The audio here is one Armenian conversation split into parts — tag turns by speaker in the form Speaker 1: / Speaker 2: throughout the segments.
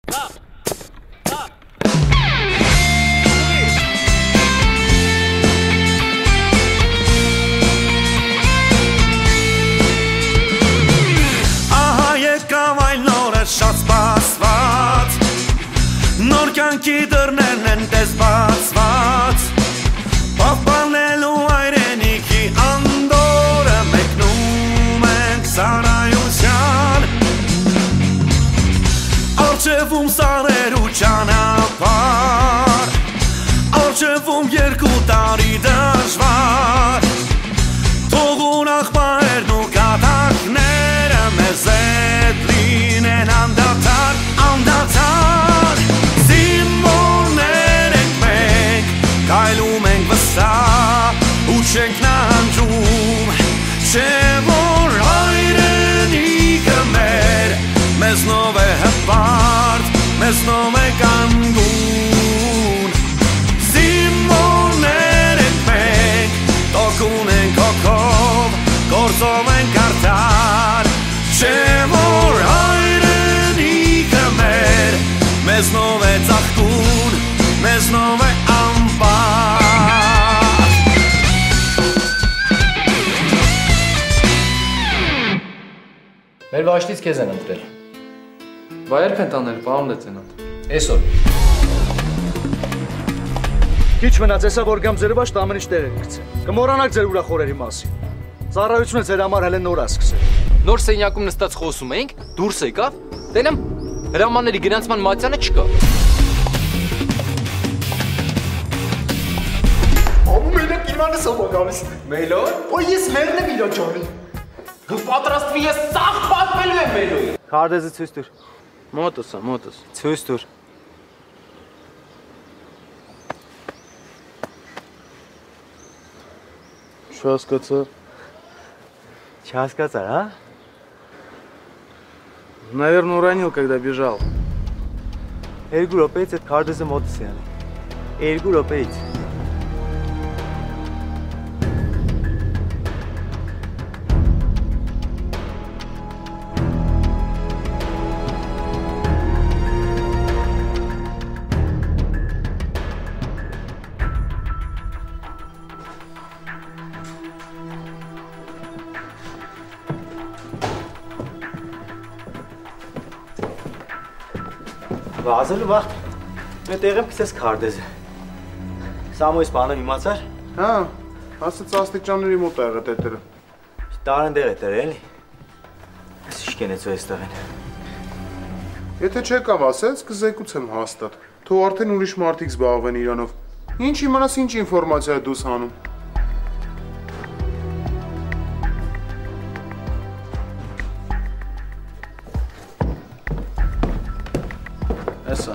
Speaker 1: Ահա եկավ այն նորը շատ սպասված, նոր կյանքի դռներն են տես բացված, պահպանելու հայրենիքի անդորը մեկնում ենք ծառայության, առջևում սարեր ու ճանապարհ, առջևում 2 տարի դժվար, թող ուրախ պահերն ու կատակները մեզ հետ լինեն անդադար, անդադար, զինվորներ ենք մենք, քայլում ենք վստահ ու չենք նահանջում, չէ որ հայրենիքը մեր, մեզնով է հպարտ, մեզնով է կանգուն, զինվորներ ենք մենք, տոկուն ենք հոգով, գործով ենք արդար, չէ որ հայրենիքը մեր, մեզնով է ծաղկուն, մեզնով է ամբար։
Speaker 2: Մեր վաշտից քեզ են ընտրել։
Speaker 3: Բա երբ են տանել, պարոն լեյտենանտ։
Speaker 2: Այսօր։
Speaker 4: Քիչ մնաց, հեսա որ գամ ձեր վաշտ ամեն ինչ տեղ է գցել։ Կմոռանաք ձեր ուրախ օրերի մասին։ Ծառայությունը ձեր համար հələ նոր է սկսել։
Speaker 3: Նոր սենյակում նստած խոսում էինք, դուրս եկավ, տենեմ հրամանների գրանցման մատյանը չկա։
Speaker 4: Ամու մենակ իմանես ով է գալիս։
Speaker 3: Մելոյ։
Speaker 4: Օ ես մերն եմ իրա ջանի։
Speaker 3: Դու պատրաստվի ես սաղ պատմելու եմ Մելոյի։
Speaker 4: Քարտեզը ցույց տուր։
Speaker 3: Մոտս, մոտս։
Speaker 4: Ցույց տուր։
Speaker 5: Չհասկացա։
Speaker 4: Չհասկացար, հա?
Speaker 5: Наверное, уронил, когда бежал.
Speaker 4: 2 րոպեից այդ քարտեզը մոտս է անի։ 2 րոպեից։ Վազելու վաղ, մեր տեղեմ կսես քարտեզը։ Սամոյս բանը իմացար։
Speaker 5: Հա, ասաց աստիճանների մոտ է եղել տետերը։
Speaker 4: Տարեն դեղ է տերը, էլի։ Ես իշկենեցու այստեղ են։
Speaker 5: Եթե չեկավ ասեց, կզեկուցեմ հաստատ։ Թող արդեն ուրիշ մարդիկ զբաղվեն իրանով։ Ինչ իմանաս ինչ ինֆորմացիա դուս հանում։ Էսա։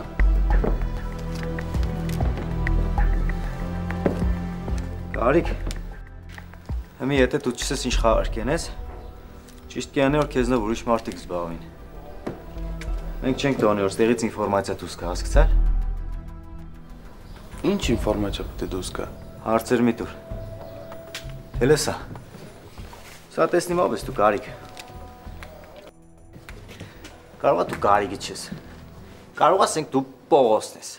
Speaker 4: Կարիք, հիմի եթե դու չսես ինչ խաղար կենես, ճիշտ կյանի որ քեզնով ուրիշ մարդիկ զբաղվին։ Մենք չենք տոնի որ ստեղից ինվորմացիա դուս կա, հասկացար։
Speaker 5: Ինչ ինֆորմացիա պետք է դուս կա։
Speaker 4: Հարցեր մի տուր։ Էլ էսա։ Սա տեսնիմ ով ես դու Կարիք։ Կարող է դու Կարիքի չես։ Կարող ասենք դու Պողոսն ես։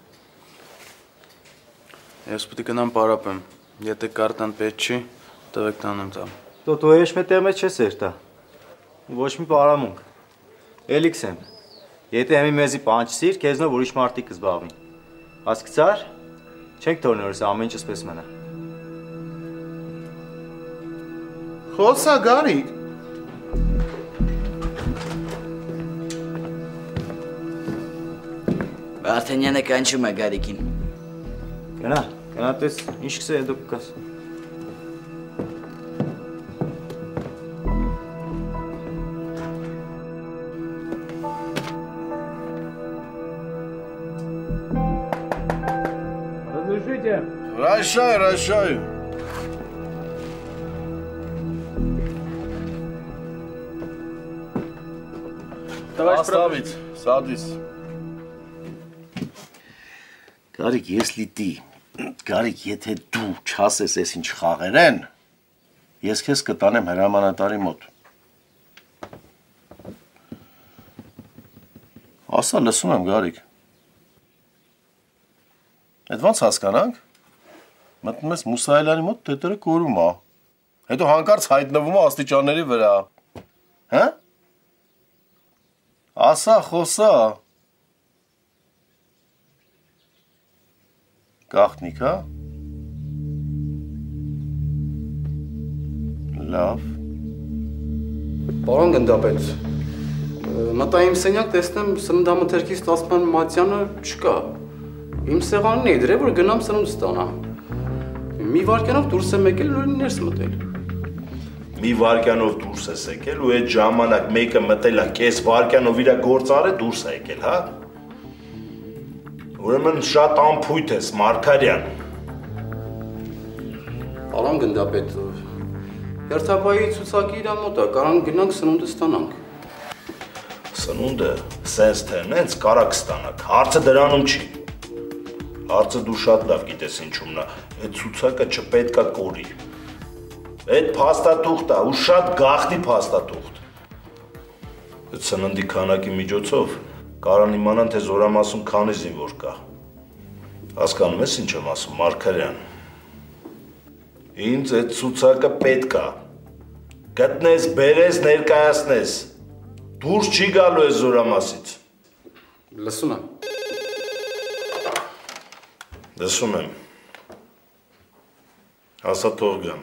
Speaker 5: Ես պետք է գնամ պարապեմ։ Եթե կարտան պետք չի, տվեք տանեմ տամ։
Speaker 4: Դու ես մետեղ մեջ չես երտա։ Ոչ մի պարամունք։ Էլիքս եմ։ Եթե հեմի մեզի պանչսիր, քեզնով ուրիշ մարդիկ կզբաղվին։ Հասկացար։ Չենք թողնի որ սա ամեն ինչ ասպես մնա։
Speaker 5: Խոսա Գարիկ։
Speaker 6: Վարդանյանը կանչում է Գարիկին։
Speaker 4: Գնա տես, ինչ կսե դու կկաս։
Speaker 5: Разрешите? Прощаю. Оставить, садись.
Speaker 7: Կարիք, ես լիտի, Կարիք, եթե դու չասես ես ինչ խաղեր են, ես քեզ կտանեմ հրամանատարի մոտ։ Ասա, լսում եմ, Գարիկ։ Այդ ոնց հասկանանք։ Մտնում ես Մուսայելյանի մոտ տետերը կորում է։ Հետո հանկարծ հայտնվում է աստիճանների վրա։ Հա? Ասա, խոսա։ Գաղտնիք, հա։ Լավ։
Speaker 8: Պարոն գնդապետ, մտա իմ սենյակ տեսնեմ սննդամթերքի ստացման մատյանը չկա։ Իմ սեղանին էի դրել, որ գնամ սնունդ ստանամ։ Մի վայրկյանով դուրս եմ եկել ու ներս մտել։
Speaker 9: Մի վայրկյանով դուրս ես եկել ու այդ ժամանակ մեկը մտել է կես վայրկյանով իր գործ արել դուրս է եկել, հա։ Ուրեմն շատ անփույթ ես, Մարգարյան։
Speaker 8: Պարոն գնդապետ, հերթապայի ցուցակի իր մոտ է, կարող գնանք սնունդը ստանանք։
Speaker 9: Սնունդը սենց թե նենց կարակ ստանաք, հարցը դրանում չի։ Հարցը դու շատ լավ գիտես ինչումն է, այդ ցուցակը չպետք է կորի։ Այդ փաստաթուղթ է, ու շատ գաղտնի փաստաթուղթ։ Այդ սննդի քանակի միջոցով կարան իմանան, թե Զորամասում քանի զինվոր կա։ Հասկանում ես ինչ եմ ասում, Մարգարյան։ Ինձ այդ ցուցակը պետք է։ Գտնես, բերես, ներկայացնես։ Դուրս չի գալու այս Զորամասից։
Speaker 8: Լսում եմ։
Speaker 9: Լսում եմ։ Ասա թող գամ։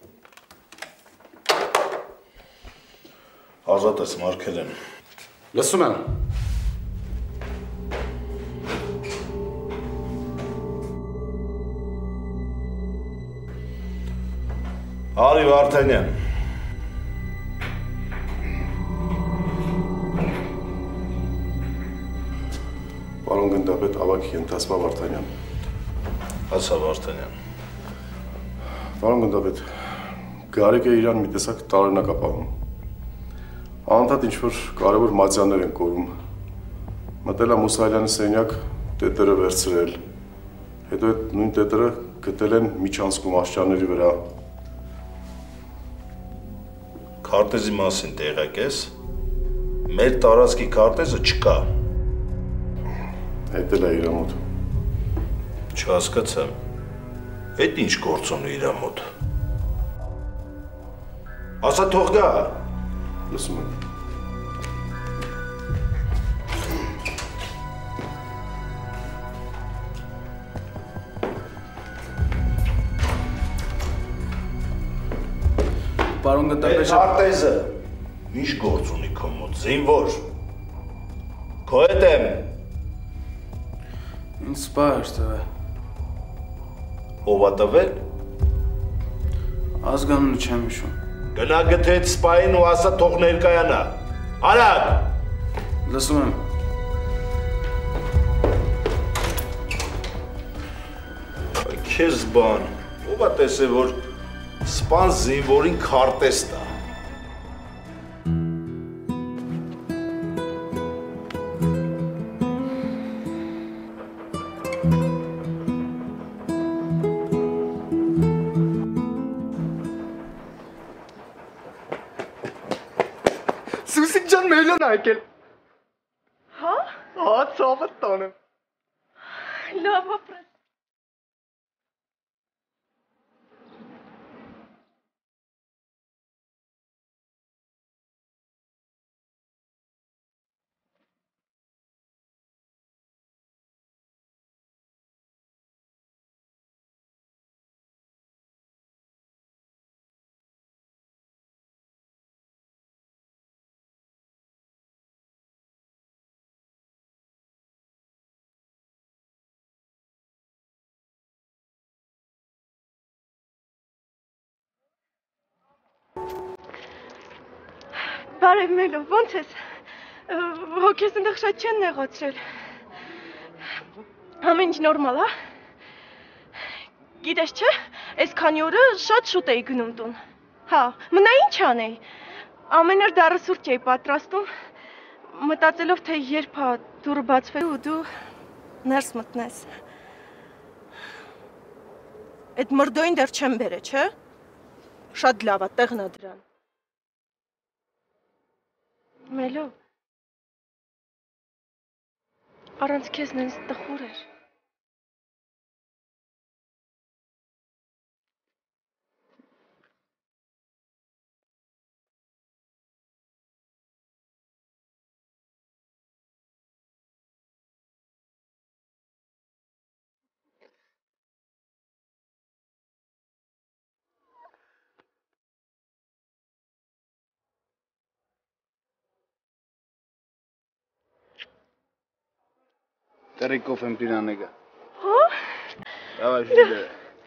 Speaker 9: Ազատ ես, Մարգարյան։
Speaker 8: Լսում եմ։
Speaker 9: Արի Վարդանյան։
Speaker 5: Պարոն գնդապետ, ավագ Ենթասպա Վարդանյան։
Speaker 9: Ասա Վարդանյան։
Speaker 5: Պարոն գնդապետ, Գարիկը իրան մի տեսակ տարօրինակ է պահում։ Անընդհատ ինչ-որ կարևոր մատյաններ են կորում։ Մտել է Մուսայելյանի սենյակ, տետերը վերցրել։ Հետո այդ նույն տետերը գտել են միջանցքում աշճանների վրա։
Speaker 9: Քարտեզի մասին տեղյակ ես։ Մեր տարածքի քարտեզը չկա։
Speaker 5: Հետ էլ է իր մոտ։
Speaker 9: Չհասկացա։ Այդ ինչ գործ ունի իր մոտ։ Ասա թող գա։
Speaker 5: Լսում եմ։
Speaker 8: Պարոն
Speaker 9: Այդ
Speaker 8: գնդապետ,
Speaker 9: քարտեզը ինչ գործ ունի քո մոտ, զինվոր։ Քո հետ եմ։
Speaker 8: ինձ սպա էր տվել։
Speaker 9: Ով է տվել։
Speaker 8: Ազգանունը չեմ հիշում։
Speaker 9: Գնա գթե այդ սպային ու ասա թող ներկայանա։ Արագ։
Speaker 8: Լսում եմ։
Speaker 9: Քեզ բան, ով է տեսել, որ սպան զինվորին քարտեզ տա։
Speaker 8: Սուսիկ ջան մեյլն ակել։
Speaker 10: Հա?
Speaker 8: Հա, ցավը տանեմ։
Speaker 10: Լավ ապրես։ Բարև Մելո, ոնց ես։ Հոգես ընդեղ շատ չեն նեղացրել։ Ամեն ինչ նորմալ, հա։ Գիտես չէ, այս քանի օրը շատ շուտ էի գնում տուն։ Հա, մնա ինչ անեի։ Ամեն օր դառը սուրճ էի պատրաստում, մտածելով թե երբ է դուռը բացվելու ու դու ներս մտնես։ Այդ մրդոյին դեռ չեմ բերել, չէ։ Շատ լավ է, տեղն է դրան։ Մելո, Առանց քեզ նենց տխուր էր։
Speaker 11: Три кофе пирането.
Speaker 10: Հա։
Speaker 11: Давай, жди.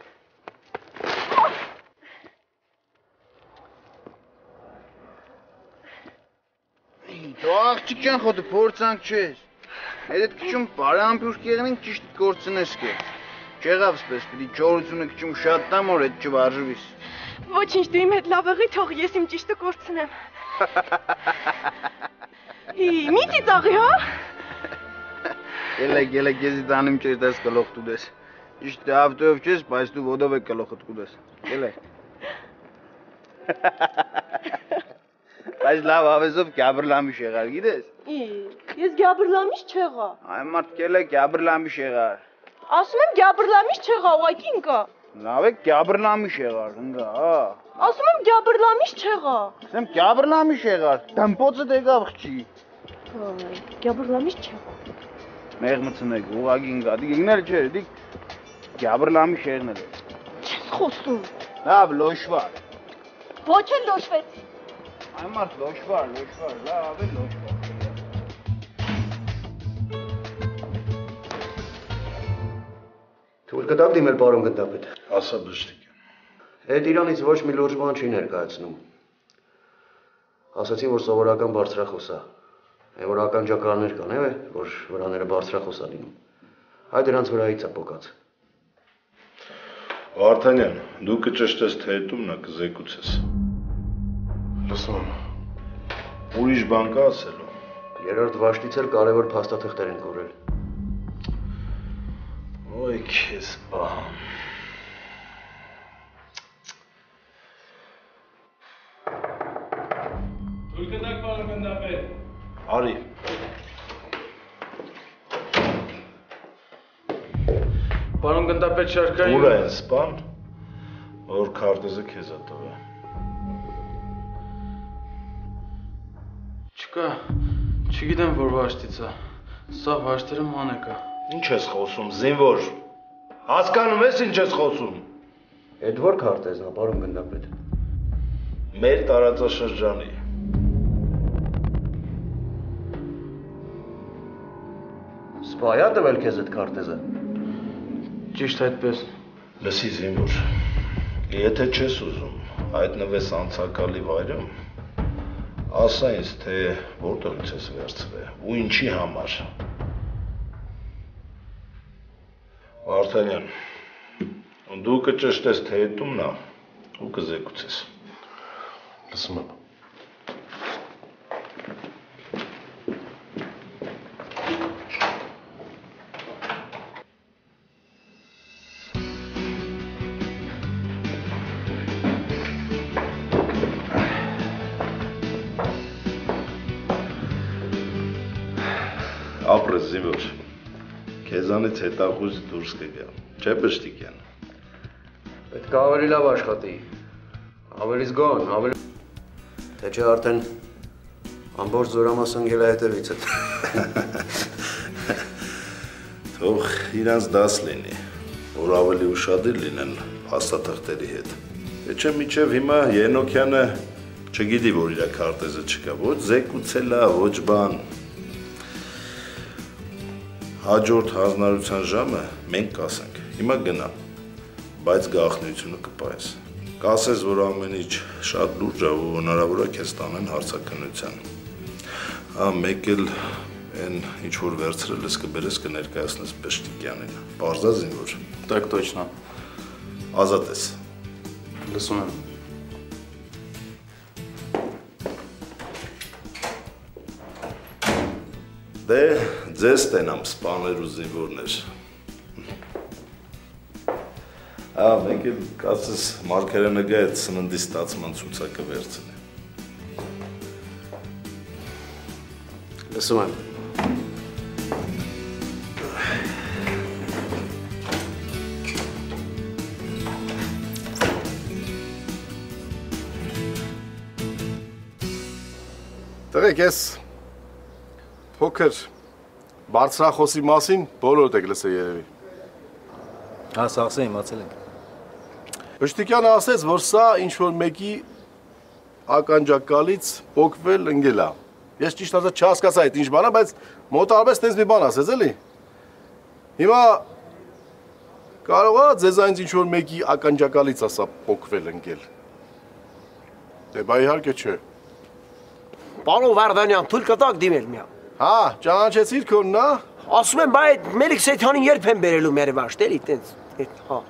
Speaker 11: Դու աղջիկյան խոտը փորձանք չես։ Այդ քիչում բարամբյուր կեղնին ճիշտ գործնես կե։ Չեղավ սպես, պիտի ճորությունը քիչում շատ տամ որ այդ չվարժվիս։
Speaker 10: Ոչինչ, դու իմ հետ լավ եղի, թող ես իմ ճիշտը կորցնեմ։ Մի ծիծաղի, հա։
Speaker 11: Գելը գեզի տանում չես դες գլոխ տուդես։ Ճիշտ ավտոյով չես, բայց դու ոտով է գլոխդ կուդես։ Գելը։ Բայց լավ ավեզով գաբրլամիշ եղար, գիտես։
Speaker 10: Ես գաբրլամիշ չեղա։
Speaker 11: Այ մարդ գելը գաբրլամիշ եղար։
Speaker 10: Ասում եմ գաբրլամիշ չեղա, ուղղակի ինկա։
Speaker 11: Լավ է գաբրլամիշ եղար, ընկա, հա։
Speaker 10: Ասում եմ գաբրլամիշ չեղա։
Speaker 11: Ասեմ գաբրլամիշ եղար, դամպոցը դեկավ խչի։
Speaker 10: Գաբրլամիշ չեղա։
Speaker 11: Մեղմցնեք, ուղղակի ինկա, դիգնել չէ, դիգ գաբրլամիշ եղնել է։
Speaker 10: Չես խոսում։
Speaker 11: Լավ, լոշվար։
Speaker 10: Ոչ էլ լոշվեցի։
Speaker 11: Այ մարդ լոշվար, լավ է լոշվար։
Speaker 12: Թույլ կտակ դիմել պարոն գնդապետ։
Speaker 9: Ասա բժշկիկ։
Speaker 12: Այդ իրանից ոչ մի լուրջ բան չի ներկայացնում։ Ասացին, որ սովորական բարձրախոս է։ Այն որ ականջակալներ կան, որ վրաները բարձրախոս է լինում։ Այ դրանց վրայից է պոկած։
Speaker 9: Վարդանյան, դու կճշտես թե հետումն է կզեկուցես։
Speaker 5: Լսում եմ։
Speaker 9: Ուրիշ բան կա ասելու։
Speaker 12: Երրորդ վաշտից էլ կարևոր փաստաթղթեր են կորել։
Speaker 9: Ոյ քեզ բան։
Speaker 13: Թույլ կտակ պարոն գնդապետ։
Speaker 9: Արի։
Speaker 13: Պարոն գնդապետ շարքային։
Speaker 9: Ուր է այն սպան, որ քարտեզը քեզ է տվել։
Speaker 13: Չկա, չգիտեմ որ վաշտից է։ Սա վաշտերը մանեկ է։
Speaker 9: Ինչ ես խոսում, զինվոր։ Հասկանում ես ինչ ես խոսում։
Speaker 12: Այդ որ քարտեզն է, պարոն գնդապետ։
Speaker 9: Մեր տարածաշրջանի։
Speaker 12: Սպայ է տվել քեզ այդ քարտեզը։
Speaker 13: Ճիշտ այդպես։
Speaker 9: Լսի զինվոր, եթե չես ուզում հայտնվես անցակալի վայրում, ասա ինձ, թե որտեղից ես վերցրել ու ինչի համար։ Վարդանյան, դու կճշտես թե հետումն է ու կզեկուցես։
Speaker 5: Լսում եմ։
Speaker 9: Ապրես զինվոր, քեզանից հետախույզ դուրս կգա, չէ բժշկիկյան։
Speaker 12: Պետք է ավելի լավ աշխատի, ավելի զգոն, ավելի… Թե չէ արդեն ամբողջ զորամաս ընկել է հետևիցդ։
Speaker 9: Թող իրանց դաս լինի, որ ավելի ուշադիր լինեն փաստաթղթերի հետ։ Թե չէ մինչև հիմա Ենոքյանը չգիտի, որ իր քարտեզը չկա, ոչ զեկուցել է, ոչ բան։ Հաջորդ հանձնարարության ժամը մենք կասենք, հիմա գնա, բայց գաղտնիությունը կպայես։ Կասես, որ ամեն ինչ շատ լուրջ է ու հնարավոր է քեզ տանեն հարցաքննության։ Հա, մեկ էլ այն ինչ որ վերցրել ես կբերես կներկայացնես Բեշտիկյանին։ Պարզա զինվոր։
Speaker 8: Так точно։
Speaker 9: Ազատ ես։
Speaker 8: Լսում եմ։
Speaker 9: Դե ձեզ տենամ սպաներ ու զինվորներ։ Ա, մեկ էլ կասես Մարգարյանը գա այդ սննդի ստացման ցուցակը վերցնի։
Speaker 12: Լսում եմ։
Speaker 5: Տղեկ, ես փոքր բարձրախոսի մասին բոլորդ եք լսել երևի։
Speaker 4: Հա, սաղսե իմացել ենք։
Speaker 5: Բշտիկյանը ասեց, որ սա ինչ-որ մեկի ականջակալից պոկվել ընգել է։ Ես ճիշտ ասած չհասկացա այդ ինչ բան է, բայց մոտարպես տես մի բան ասեց, էլի։ Հիմա կարող է ձեզ այնց ինչ-որ մեկի ականջակալից ասա պոկվել ընգել։ Դե բայ իհարկե չէ։
Speaker 12: Պարոն Վարդանյան, թույլ կտակ դիմել միա։
Speaker 5: Հա, ճանաչեցիր քոնն, հա։
Speaker 12: Ասում եմ, բայ Մելիք Սեյթյանին երբ են բերելու մեր վաշտ, էլի, տենց, հա։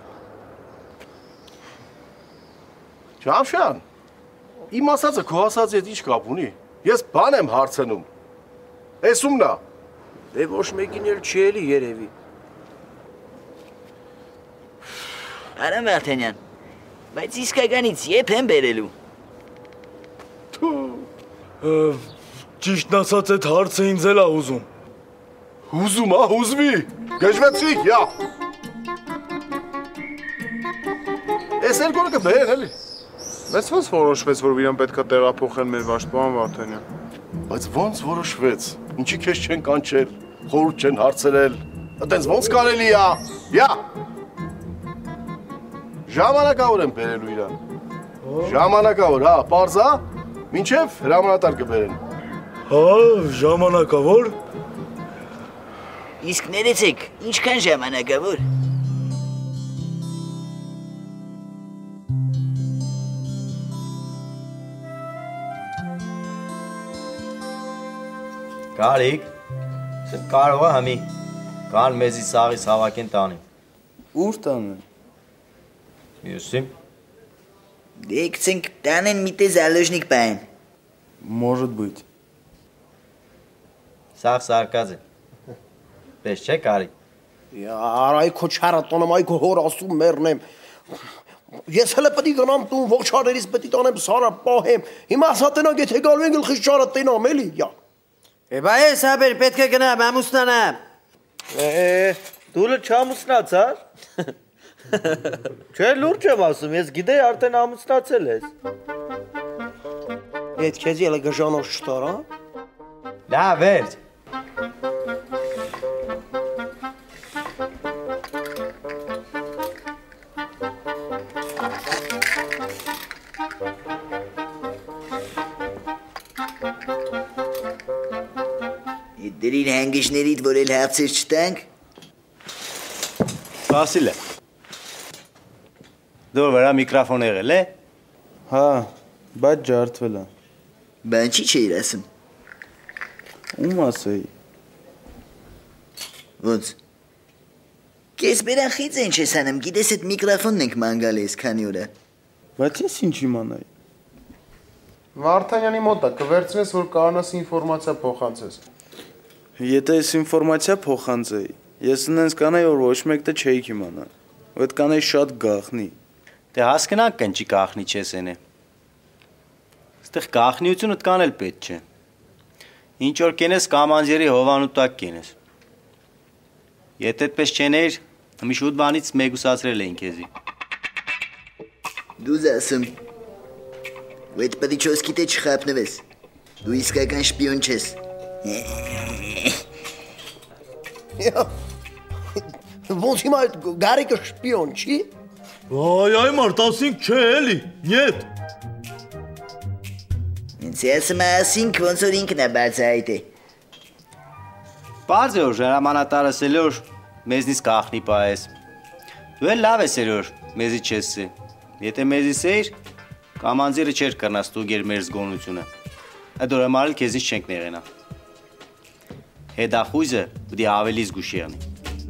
Speaker 5: Ջավշան, իմ ասածը քո ասածի հետ ինչ կապ ունի։ Ես բան եմ հարցնում։ Էս ումն է։
Speaker 12: Դե ոչ մեկին էլ չի էլի երևի։
Speaker 6: Արա Վարդանյան, բայց իսկականից երբ են բերելու։
Speaker 1: Ճիշտն ասած այդ հարցը ինձ էլ է ուզում։
Speaker 5: Ուզում, հա, ուզվի։ Գժվեցիք, յա։ Էս երկորը կբերեն, էլի։
Speaker 14: Բայց ոնց որոշվեց, որ իրան պետք է տեղափոխեն մեր վաշտ, պարոն Վարդանյան։
Speaker 5: Բայց ոնց որոշվեց։ Ինչի քեզ չեն կանչել, խորհուրդ չեն հարցրել։ Այտենց ոնց կարելի է։ Յա։ Ժամանակավոր եմ բերելու իրան։ Ժամանակավոր, հա, պարզա, մինչև հրամանատար կբերեն։
Speaker 1: Հա, ժամանակավոր։
Speaker 6: Իսկ ներեցեք, ինչքան ժամանակավոր։
Speaker 4: Կարիք, կարող է համի, կան մեզի սաղից հավակեն տանին։
Speaker 11: Ուր տանեն։
Speaker 4: Յուսիմ։
Speaker 6: Դե գցենք տանեն մի տես ալոժնիկ պային։
Speaker 11: Может быть։
Speaker 4: Սաղ սարկած է։ Պես չէ կարիք։
Speaker 12: Արայ քո չարը տոնեմ, այ քո հոր ասում մեռնեմ։ Ես հələ պետք է գնամ տուն, ողջ հարերից պետք է տանեմ սարը պահեմ։ Հիմա ասա տնանք, եթե գալու են գլխից չարը տենամ, էլի, յա։
Speaker 15: Բա ես հաբեր պետք է գնամ, ամուսնանամ։
Speaker 16: Դու չամուսնացար։ Չէ, լուրջ եմ ասում, ես գիտեի արդեն ամուսնացել ես։
Speaker 12: Այդ քեզ ելը գժանով չտարա։
Speaker 4: Լավ, վերջ։
Speaker 6: Դրին հանգիշներիդ, որ էլ հացեր չտանք։
Speaker 4: Վասիլ է։ Դու վրա միկրոֆոն եղել է։
Speaker 11: Հա, բայց ջարդվել է։
Speaker 6: Բան չի չէիր ասում։
Speaker 11: Ում ասեի։
Speaker 6: Ոնց։ Կես բերան խից են չես անում, գիտես այդ միկրոֆոնն ենք մանգալ ես քանի օր է։
Speaker 11: Բայց ես ինչ իմանայի։
Speaker 14: Վարդանյանի մոտ է, կվերցնես, որ կարողանաս ինֆորմացիա փոխանցես։
Speaker 11: Եթե ես ինֆորմացիա փոխանցեի, ես նենց կանեի, որ ոչ մեկը չէի իմանա։ Այդ կանեի շատ գախնի։
Speaker 4: Դե հասկանանք կնճի գախնի չես ենե։ Ստեղ գախնիությունը տկանել պետք չէ։ Ինչ որ կենես կամանձերի հովանու տակ կենես։ Եթե այդպես չեներ, մի շուտ բանից մեգուսացրել էին քեզի։
Speaker 6: Դու ասում։ Այդ պետք է չոսկիտե չխապնվես։ Դու իսկական շպիոն չես։
Speaker 12: Ոնց հիմա այդ գարիկը շպիոն չի։
Speaker 1: Այ մարդ ասինք չէ էլի, նյետ։
Speaker 6: Ինձ ասում ասինք ոնց որ ինքն է բացահայտ է։
Speaker 4: Պարզ է որ հրամանատարը ասել որ մեզնից կախնի պահես։ Դու էլ լավ ես որ մեզի չես է։ Եթե մեզից էիր, կամանձերը չէր կռնա ստուգեր մեր զգոնությունը։ Այդ օրը մարել քեզից չենք նեղենա։ Հետախույզը պետք է ավելի զգուշ եղնի։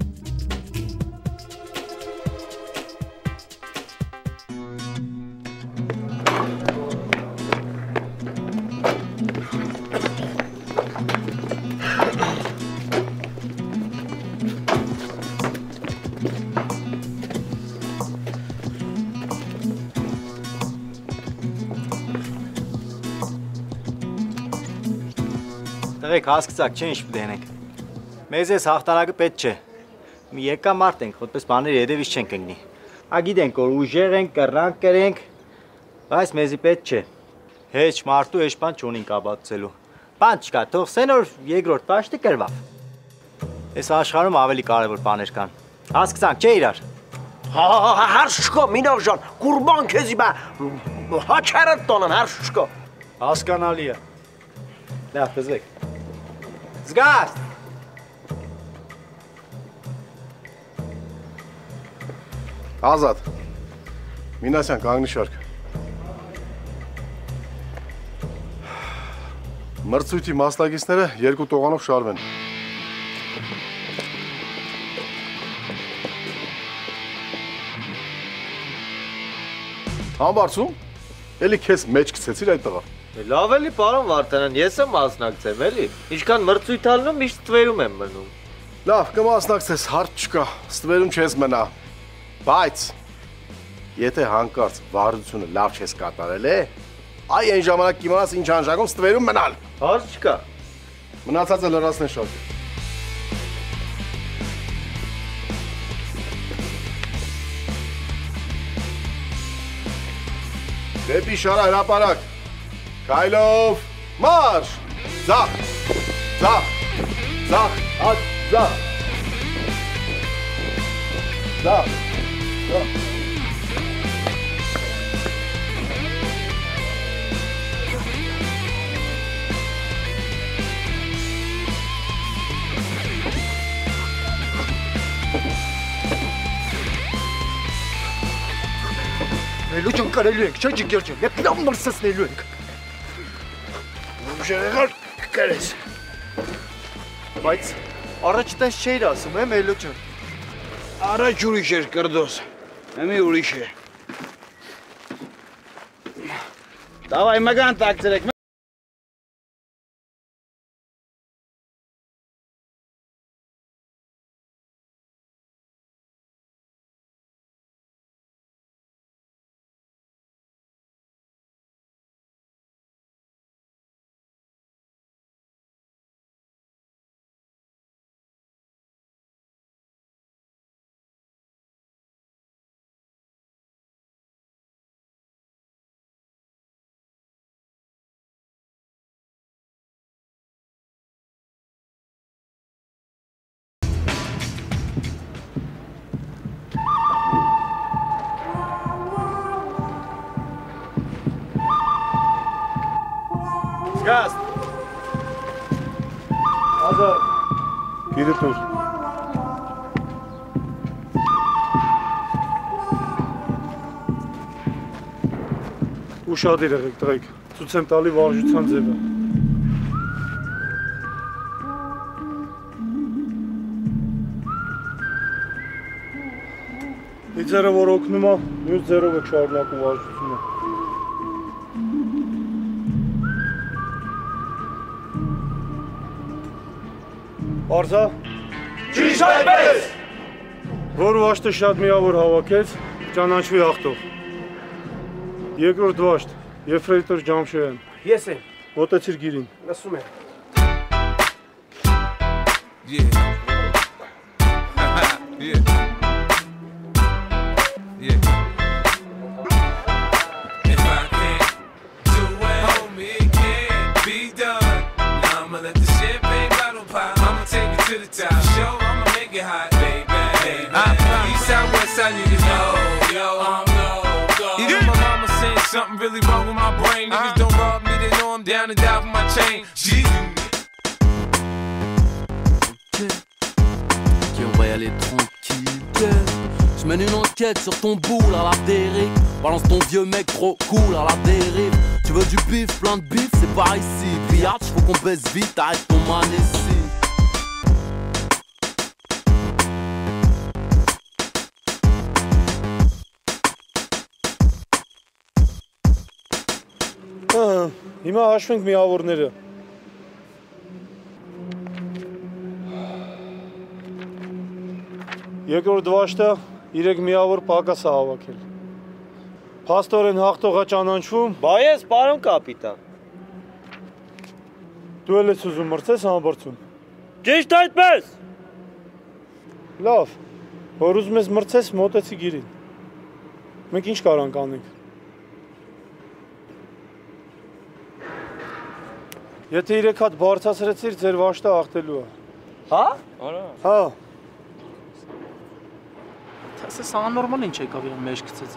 Speaker 4: Տղեկ հասկացաք չէ ինչ դենենք։ Մեզ էս հաղթանակը պետք չէ։ Մի եկա մարդ ենք, որպես բաներ հետևից չենք ընկնի։ Ագիտենք որ ուժեղ ենք, կռանք կրենք, բայց մեզի պետք չէ։ Հեչ մարդու հեչ բան չունին կաբացելու։ Բան չկա, թող սեն որ երկրորդ պաշտը կրվավ։ Այս աշխարհում ավելի կարևոր բաներ կան։ Հասկացանք, չէ՞ իրար։
Speaker 12: Հարց չկա, Մինար ջան, կուրբան քեզի բա հաչարդ տոնն հարց չկա։
Speaker 4: Հասկանալի է։ Լավ, դզվեք։ Զգաստ։
Speaker 5: Ազատ։ Մինասյան, կանգնի շարք։ Մրցույթի մասնակիցները երկու տողանով շարվեն։ Համբարձում, էլի քեզ մեջ գցեցիր այդ տղա։
Speaker 16: Լավ էլի, պարոն Վարդանյան, ես եմ մասնակցեմ, էլի։ Ինչքան մրցույթ ալնում, միշտ ստվերում եմ մնում։
Speaker 5: Լավ, կմասնակցես, հարց չկա, ստվերում չես մնա։ Բայց եթե հանկարծ վարդությունը լավ չես կատարել է, այ այն ժամանակ կիմանաս ինչ անժակում ստվերում մնալ։
Speaker 16: Հարց չկա։
Speaker 5: Մնացածը լրացնեն շարքը։ Դեպի շարա հրապարակ, քայլով, մարշ, ձախ, ձախ, ձախ, հատ, ձախ, ձախ, ձախ։
Speaker 12: Լուջան կարելու ենք, չէ՞ ջիգեր ջան, դե պլան մրսեցնելու ենք։ Ուժ եղար կկարես։
Speaker 16: Բայց առաջ տես չէիր ասում, Մելո ջան։
Speaker 11: Առաջ ուրիշ էր կրդոս, հիմի ուրիշ է։ Давай, մգան տակցրեք։
Speaker 5: Գաստ։ Ազատ։ Գիրը տուր։
Speaker 1: Ուշադիր եղեք տղեկ, ցույց եմ տալի վարժության ձևը։ Մի ձերը որ օգնում է, մյուս ձերով եք շարունակում վարժությունը։ Արզա։
Speaker 12: Ճիշտ այդպես։
Speaker 1: Որ վաշտը շատ միավոր հավաքեց, ճանաչվի հաղթող։ Երկրորդ վաշտ, Եֆրեյտոր Ջամշոյան։
Speaker 12: Ես եմ։
Speaker 1: Մոտեցիր գիրին։
Speaker 12: Լսում եմ։
Speaker 17: Something really wrong with my brain. Niggas don't rob me, they know I'm down and die for my chain.
Speaker 18: Ok, on va y aller tranquille. Je mène une enquête sur ton boule à la dérive. Balance ton vieux mec trop cool à la dérive. Tu veux du bif, plein de bif, c'est par ici. Pillage, faut qu'on baisse vite, arrête ton manessi.
Speaker 1: Հիմա հաշվենք միավորները։ Երկրորդ վաշտը 3 միավոր պակաս է հավաքել։ Փաստորեն հաղթողը ճանաչվում։
Speaker 16: Բայես, պարոն կապիտան։
Speaker 1: Դու էլ ես ուզում մրցես համբարձում։
Speaker 16: Ճիշտ այդպես։
Speaker 1: Լավ, որ ուզում ես մրցես, մոտեցի գիրին։ Մենք ինչ կարանք անենք։ Եթե 3 հատ բարձրացրեցիր, ձեր վաշտը աղտելու է։
Speaker 15: Հա?
Speaker 1: Հա։
Speaker 19: Ասես աննորմալ ինչ եկավ իրան մեջ գցեց։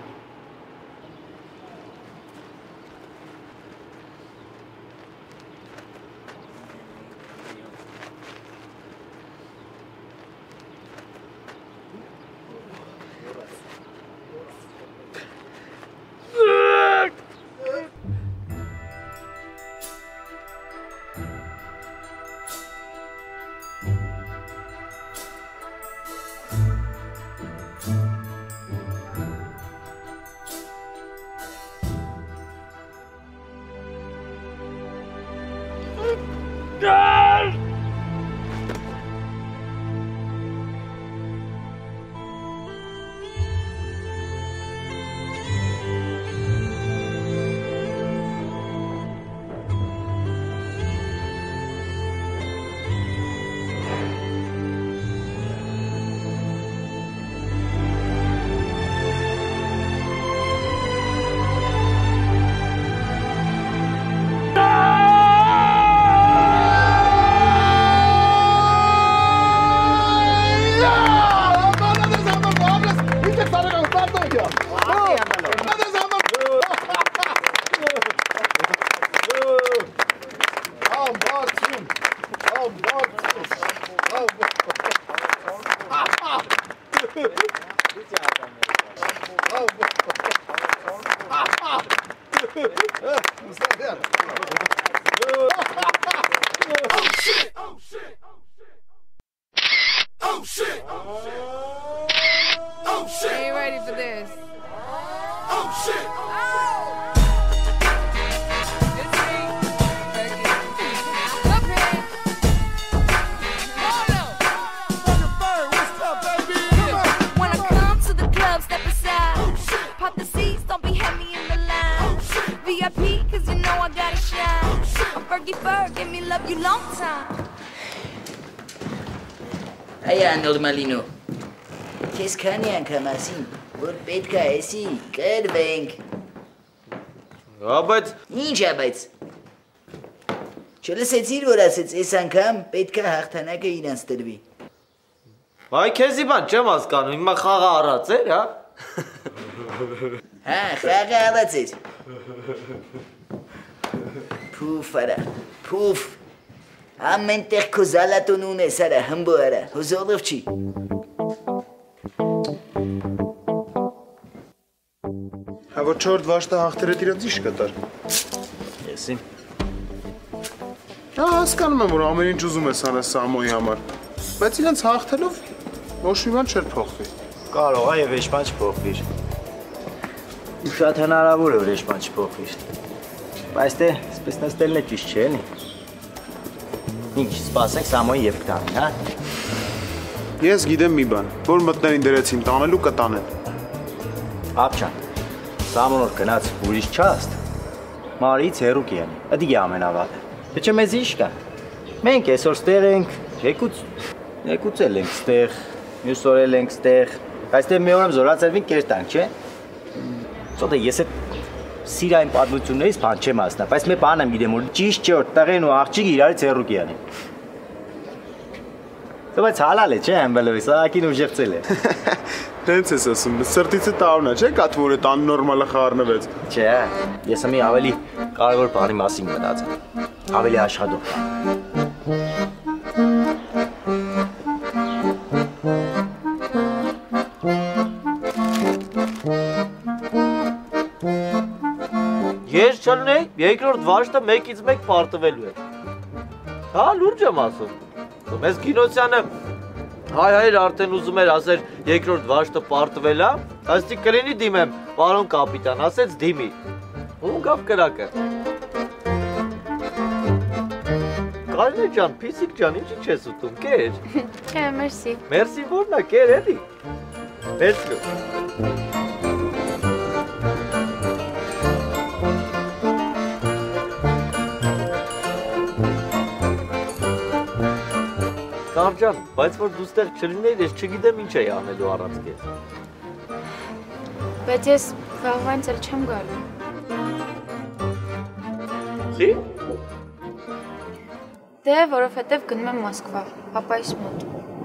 Speaker 20: Ain't ready for this. Oh shit! VIP, cause you know I gotta shine. I'm Fergie Ferg, give me love you long time.
Speaker 6: Aya normalino. Kes քանի անգամ ասին, որ պետք է էսի կերվենք։
Speaker 16: Բայց
Speaker 6: ինչ է բայց։ Չլսեցիր որ ասեց այս անգամ պետք է հաղթանակը իրանց տրվի։
Speaker 16: Այ քեզի բան չեմ հասկանում, հիմա խաղը առած էր, հա։
Speaker 6: Հա, խաղը առած էր։ Փուֆ արա, փուֆ։ Ամեն տեղ քո զալատուն ունես արա, հմբո արա, հոզորով չի։
Speaker 14: Հա որ չորդ վաշտը հաղթերդ իրենց ինչ կտար։
Speaker 4: Եսի։
Speaker 14: Հա հասկանում եմ որ ամեն ինչ ուզում ես անես Սամոյի համար, բայց իրենց հաղթելով ոչ մի բան չէր փոխվի։
Speaker 4: Կարող է եւ ոչ բան չփոխվի։ Շատ հնարավոր է որ ոչ բան չփոխվի։ Բայց դե, սպես նստելն է ճիշտ չէ, էլի։ Ինչ սպասենք Սամոյի եւ կտանին, հա։
Speaker 14: Ես գիտեմ մի բան, որ մտներին դրեցին տանելու կտանեն։
Speaker 4: Ապչան, Սամոնոր գնաց ուրիշ չաստ, Մարից հերու կյանի, ըդի է ամենավատը։ Դե չէ մեզ ինչ կա։ Մենք այսօր ստեղ ենք, եկուցել ենք ստեղ, մյուս օր էլ ենք ստեղ, բայց դե մի օր եմ զորացրվին կեր տանք, չէ։ Սոտե ես այդ սիրային պատմություններից բան չեմ ասնա, բայց մի բան եմ գիտեմ, որ ճիշտ չէ, որ տղեն ու աղջիկը իրարից հեռու կյանի։ Դե բայց հալալ է, չէ, ամբելովի, սարակին ուժեղծել է։
Speaker 14: Հենց ես ասում, սրտիցը տավնա, չէ, կաթ որ այդ աննորմալը խառնվեց։
Speaker 4: Չէ, ես մի ավելի կարևոր բանի մասին մտածեմ, ավելի աշխատող։
Speaker 16: Ես չլնեի, երկրորդ վաշտը մեկից մեկ պարտվելու է։ Հա, լուրջ եմ ասում։ Մեզ Գինոսյանը հայր արդեն ուզում էր ասեր երկրորդ վաշտը պարտվել է, ասի կրինի դիմեմ, պարոն կապիտան, ասեց դիմի։ Ում գավ կրակը։ Կարինե ջան, փիսիկ ջան, ինչի չես ուտում, կեր։
Speaker 20: Մերսի։
Speaker 16: Մերսի որն է, կեր էլի։ Վերցրու։ Կարջան, բայց որ դու ստեղ չլիներ, ես չգիտեմ ինչ էի անելու առանց քեզ։
Speaker 20: Բայց ես վաղվանց էլ չեմ գալու։
Speaker 16: Չի։
Speaker 21: Դե, որովհետև գնում եմ Մոսկվա, պապայիս մոտ։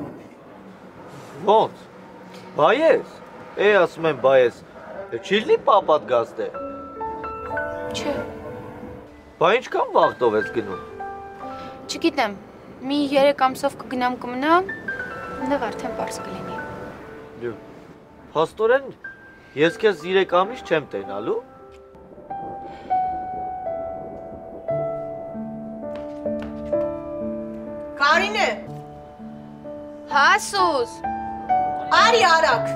Speaker 16: Ոնց։ Բայես։ Ասում եմ բայես։ Չի լի պապատ գազդ է։
Speaker 21: Չէ։
Speaker 16: Բա ինչքան վաղտով ես գնում։
Speaker 21: Չգիտեմ, մի 3 ամսով կգնամ կմնամ, այնտեղ արդեն պարզ կլինի։
Speaker 16: Փաստորեն, ես քեզ 3 ամիս չեմ տենալու։
Speaker 10: Կարինե։
Speaker 21: Հա, Սուզ։
Speaker 10: Արի արագ։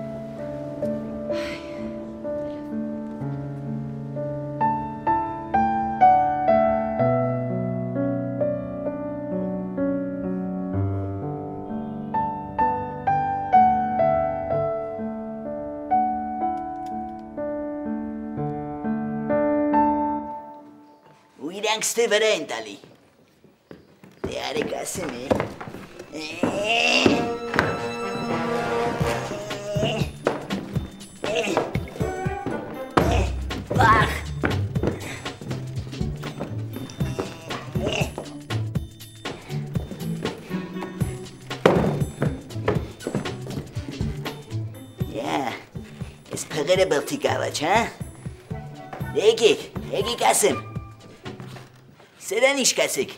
Speaker 6: Ու իրանք ստե վրա են տալի։ Դե արեք ասեմ Վախ։ Ես փղերը բղթիկ առաջ, հա? Եկեք ասեմ։ Սերան ինչ կասեք։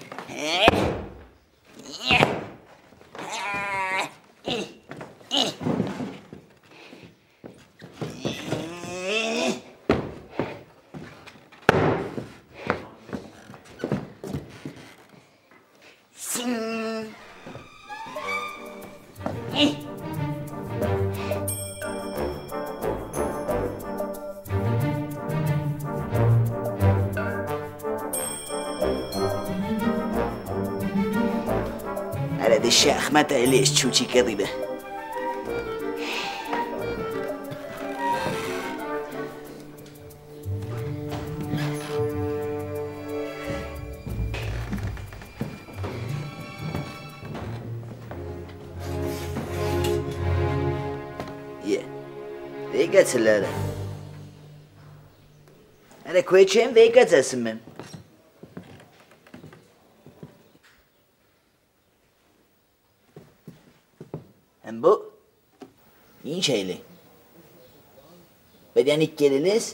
Speaker 6: Arada şahmat aileş çuçi karibe. Vegatsılara. Ara koyacağım vegatsasın ben. Hem bu iyi şeyli. Bedenik gerilis.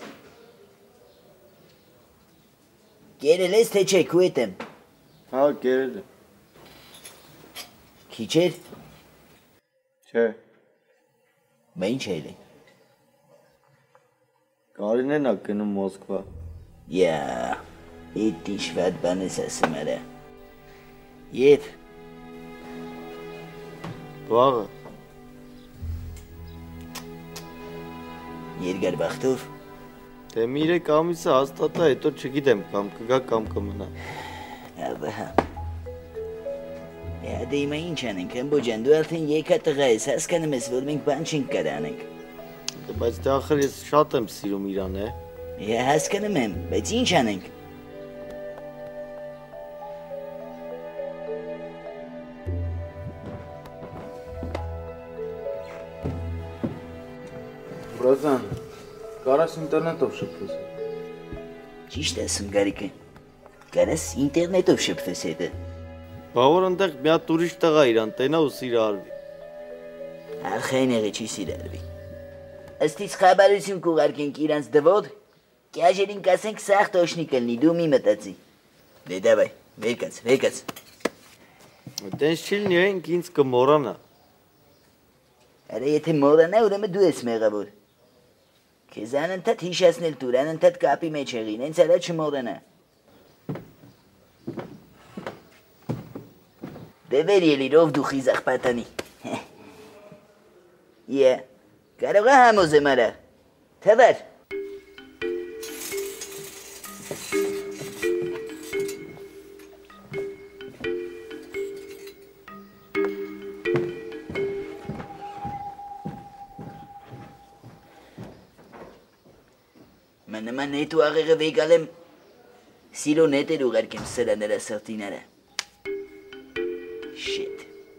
Speaker 6: Gerilis teşekkür ederim.
Speaker 4: Ha gerili.
Speaker 6: Kiçer. Ben şeyli.
Speaker 4: Կարինեն ա գնում Մոսկվա։
Speaker 6: Էդ ինչ վատ բան ես ասում արա։ Եվ
Speaker 4: Վաղը
Speaker 6: երկար բախտով
Speaker 4: Դե մի 3 ամիսը հաստատ է, հետո չգիտեմ, կամ կգա կամ կմնա։
Speaker 6: Ահա։ Դե հիմա ինչ անենք, ամբողջան դու արդեն եկա տղա ես, հասկանում ես, որ մենք բան չենք կարող անենք։
Speaker 4: Բայց դե ախր ես շատ եմ սիրում իրան,
Speaker 6: Հասկանում եմ, բայց ինչ անենք։
Speaker 13: Բրազան, կարաս ինտերնետով շփվես։
Speaker 6: Ճիշտ ասում Գարիկը։ Կարաս ինտերնետով շփվես հետը։
Speaker 4: Բա որ այնտեղ մի հատ ուրիշ տղա իրան տենա ու սիրարվի։
Speaker 6: Արխայները չի սիրարվի։ Ըստից խաբարություն կուղարկենք իրանց դվոդ, կյաժերին կասենք սաղ տոշնի կլնի, դու մի մտացի։ Դե դավայ, վերկաց։
Speaker 4: Տենց չի լինի, ենք ինձ կմորանա։
Speaker 6: Արա եթե մորանա, ուրեմն դու ես մեղավոր։ Քեզ անընդհատ հիշացնել տուր, անընդհատ կապի մեջ եղին, հենց արա չմորանա։ Դե վեր ելիր, ով դու խիզախ պատանի։ Կարող է համոզեմ արա, թվար։ Մաննման նետ ու աղեղը վեգալ եմ, սիրո նետեր ուղարկեմ սրաներա սրտիները։ Շիտ։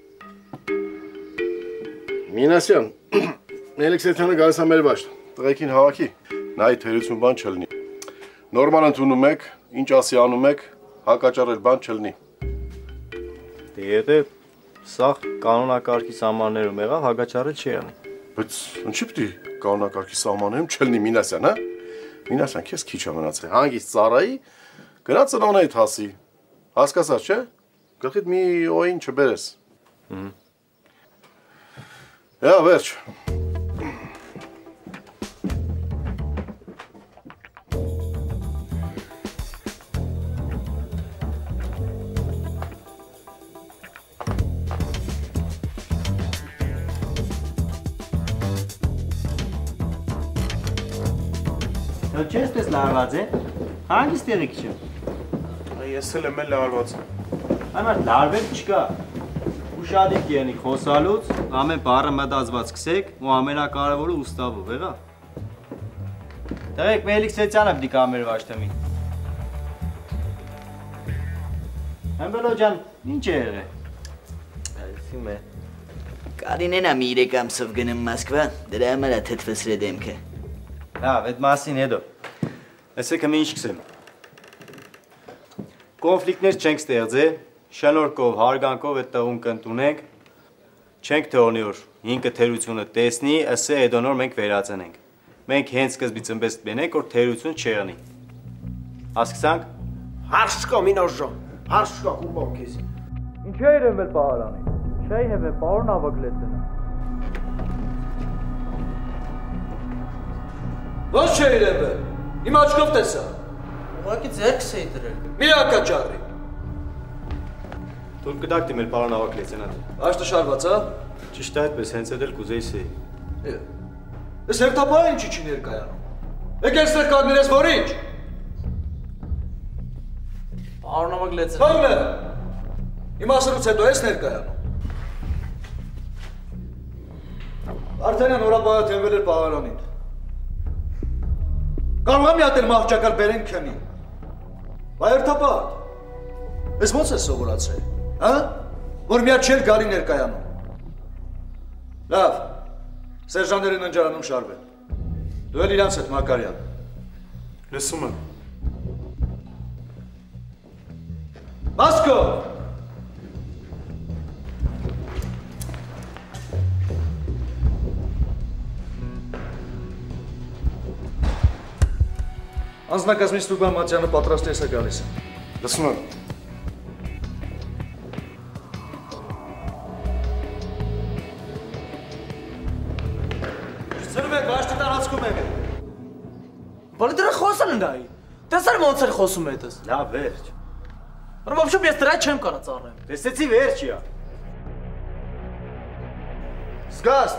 Speaker 5: Մինասյան, Էլեքսեյթյանը գալիս է մեր բաշտ, տղեկին հավաքի, նայի թերություն բան չլնի։ Նորմալ ընդունում եք, ինչ ասի անում եք, հակաճառել բան չլնի։
Speaker 4: Դե սա կանոնակարգի սահմաններում եղավ, հագաչարը չի անի։
Speaker 5: Բայց ինչի՞ պիտի կանոնակարգի սահմաններում չլինի Մինասյան, հա։ Մինասյան, քեզ քիչ է մնացել։ Հանգիստ ծառայի, գնա ծնողներիդ հասի։ Հասկացա՞ր, չէ՞։ Գլխիդ մի օին չբերես։ Հա, վերջ։
Speaker 4: Չես տես լարված է, հանգիստ տեղի քիչ եմ։
Speaker 14: Ես էլ եմ լարված։
Speaker 4: Այմար լարվել չկա։ Ուշադիր կենիք խոսալուց, ամեն բառը մտածված կսեք ու ամենակարևորը ուստավով, եղա։ Տղեկ Մելիքսեցյանը պիտի կամեր վաշտեմի։ Հեմբելո ջան, ինչ է եղել։
Speaker 6: Այսում է։ Կարինեն ամի 3 ամսով գնում Մոսկվա, դրա համար է թթվսրե դեմքը։
Speaker 4: Լավ, այդ մասին հետո։ Այսեք հմ ինչ կսեմ։ Կոնֆլիկտներ չենք ստեղծել, շնորհքով, հարգանքով այդ տղուն կընդունենք, չենք թողնի որ ինքը թերությունը տեսնի, ասե հետո նոր մենք վերածնենք։ Մենք հենց սկզբից ըմբես բենենք, որ թերություն չեղնի։ Հասկացանք։
Speaker 12: Հարց չկա, Մինոս ջան, հարց չկա, կուպամ քեզ։
Speaker 16: Ինչ է իրեն պահարանի։ Չէ հեվե, պարոն ավագլեցենը։
Speaker 2: Ո՞նց չէ իրեն, իմ աչքով տեսա։
Speaker 19: Ուղղակի ձեռքս էի դրել։
Speaker 2: Մի ակաճառի։
Speaker 4: Դուք կդակ դիմել պարոն ավագլեցենատ։
Speaker 2: Աշտաշարված, հա։
Speaker 4: Ճիշտ է այդպես, հենց էլ կուզեի սեի։
Speaker 2: Ես հերթապահը ինչի չի ներկայանում։ Եկել ստեղ կանգներես, որ ինչ։
Speaker 19: Պարոն ավագլեցեն։
Speaker 2: Կանգնե։ Իմ ասելուց հետո ես ներկայանում։ Արդեն են հորապահը թենվել էր պահարանին։ Կարող եմ մի հատ էլ մահճակալ բերենք քնի։ Բայ հերթապահ, ես ոնց ես սովորացրել, հա, որ միատ չել գալի ներկայանում։ Լավ, սերժանտերին ընջարանում շարվեն։ Դու էլ իրանց հետ Մակարյան։
Speaker 14: Լսում եմ։
Speaker 2: Մասկո։ Անձնակազմից Լուբան Մատյանը պատրաստ ես է գալիս։
Speaker 5: Լսում եմ։
Speaker 2: Ծրվեք, վաշտի տարածքում եք։
Speaker 19: Բալի դրա խոսան ընդայի։ Տեսար ոնց էր խոսում հետս։
Speaker 4: Լավ, վերջ։
Speaker 19: Որ ոբշոպ ես դրա չեմ կարա ծառեմ։
Speaker 4: Տեսեցի վերջիա։
Speaker 2: Զգաստ։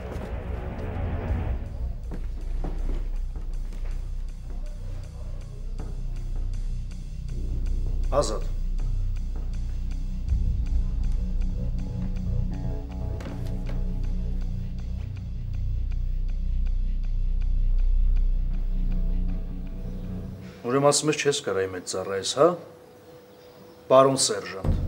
Speaker 2: Ազատ։ Ուրեմն ասում ես չես կարա իմ հետ ծառայես, հա? Պարոն սերժանտ։